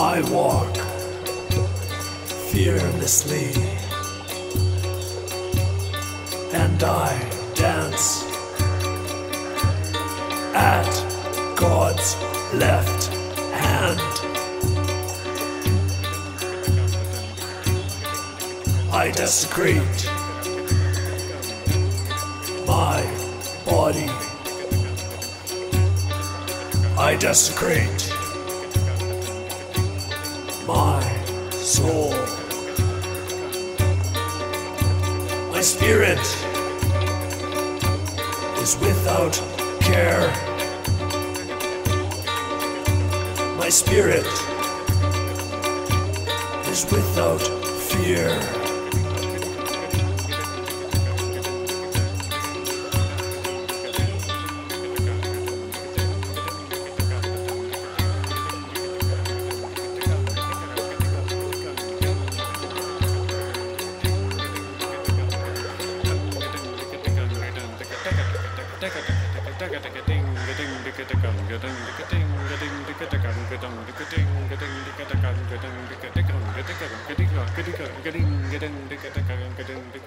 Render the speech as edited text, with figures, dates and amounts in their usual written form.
I walk fearlessly, and I dance at God's left hand. I desecrate my body. I desecrate my soul. My spirit is without care. My spirit is without fear. Getting